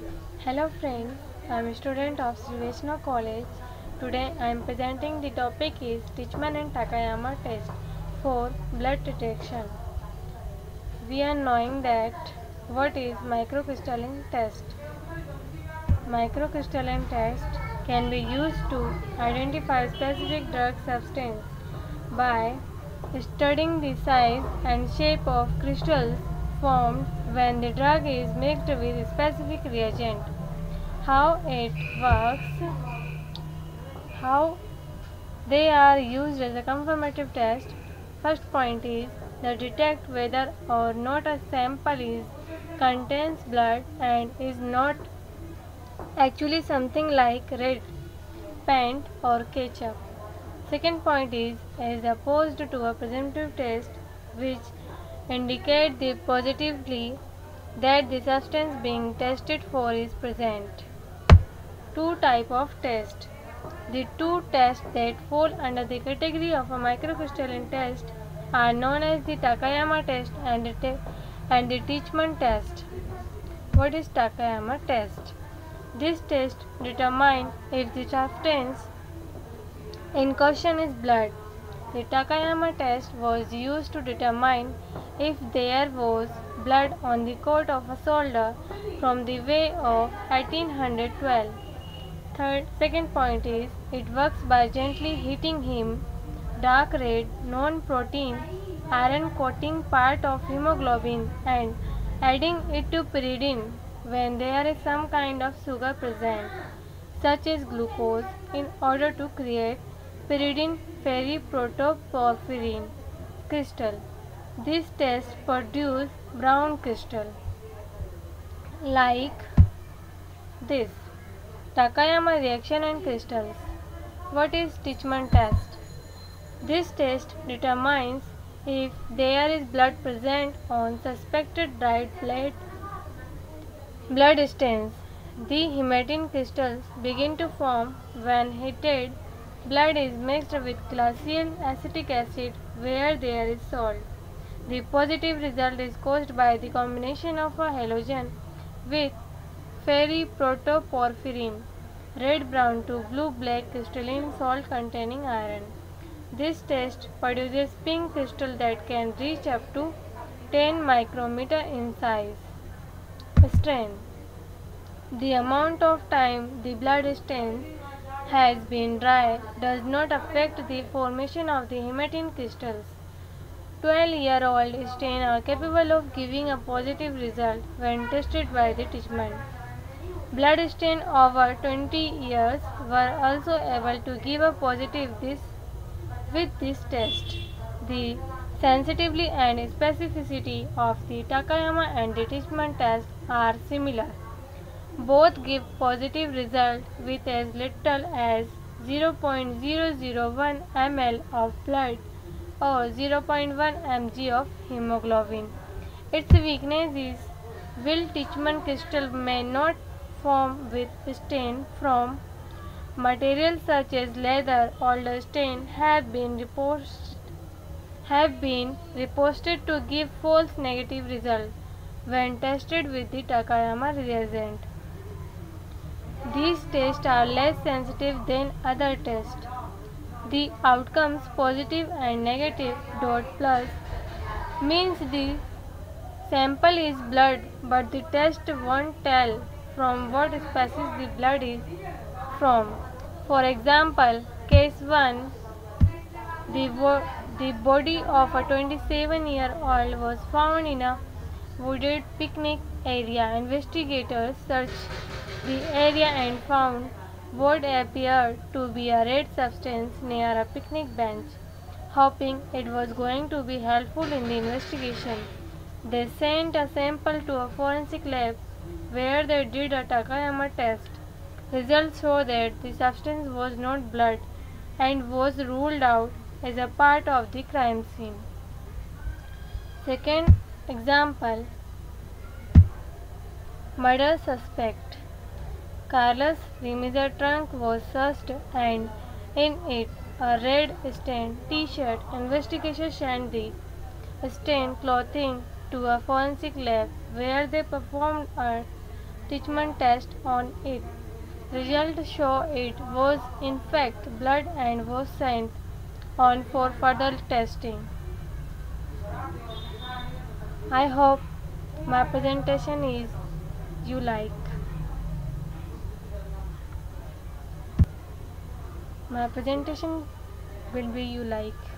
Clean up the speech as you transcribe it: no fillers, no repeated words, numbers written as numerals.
Hello friends, I am a student of Sri Vaishnav College. Today I am presenting the topic is Teichmann and Takayama test for blood detection. We are knowing that what is microcrystalline test. Microcrystalline test can be used to identify specific drug substance by studying the size and shape of crystals formed when the drug is mixed with a specific reagent. How it works, how they are used as a confirmative test. First point is to detect whether or not a sample is contains blood and is not actually something like red paint or ketchup. Second point is as opposed to a presumptive test which indicate the positively that the substance being tested for is present. Two type of test. The two tests that fall under the category of a microcrystalline test are known as the Takayama test and the Teichmann test. What is Takayama test? This test determines if the substance in question is blood. The Takayama test was used to determine if there was blood on the coat of a soldier from the way of 1812. Second point is it works by gently heating him dark red non-protein iron coating part of hemoglobin and adding it to pyridine when there is some kind of sugar present such as glucose in order to create pyridine ferriprotoporphyrin crystal. This test produce brown crystal like this. Takayama reaction and crystals. What is Teichmann test? This test determines if there is blood present on suspected dried blood stains. The hematine crystals begin to form when heated blood is mixed with glacial acetic acid where there is salt. The positive result is caused by the combination of a halogen with ferriprotoporphyrin, red-brown to blue-black crystalline salt-containing iron. This test produces pink crystal that can reach up to 10 micrometer in size. Strength. The amount of time the blood stain has been dry does not affect the formation of the hematine crystals. 12-year-old stains are capable of giving a positive result when tested by the Teichmann. Blood stains over 20 years were also able to give a positive with this test. The sensitivity and specificity of the Takayama and the Teichmann test are similar. Both give positive result with as little as 0.001 ml of blood or 0.1 mg of hemoglobin. Its weakness is will Teichmann crystal may not form with stain from materials such as leather. Older stain have been reported to give false negative results when tested with the Takayama reagent. These tests are less sensitive than other tests. The outcomes positive and negative dot plus means the sample is blood but the test won't tell from what species the blood is from. For example, case 1, the body of a 27-year-old was found in a wooded picnic area. Investigators searched the area and found what appeared to be a red substance near a picnic bench. Hoping it was going to be helpful in the investigation, they sent a sample to a forensic lab where they did a Takayama test. Results show that the substance was not blood and was ruled out as a part of the crime scene. Second example, murder suspect. Carlos Ramirez's trunk was searched and in it a red stained t-shirt. Investigators sent the stained clothing to a forensic lab where they performed a Teichmann test on it. Results show it was in fact blood and was sent on for further testing. I hope my presentation is you like. My presentation will be you like.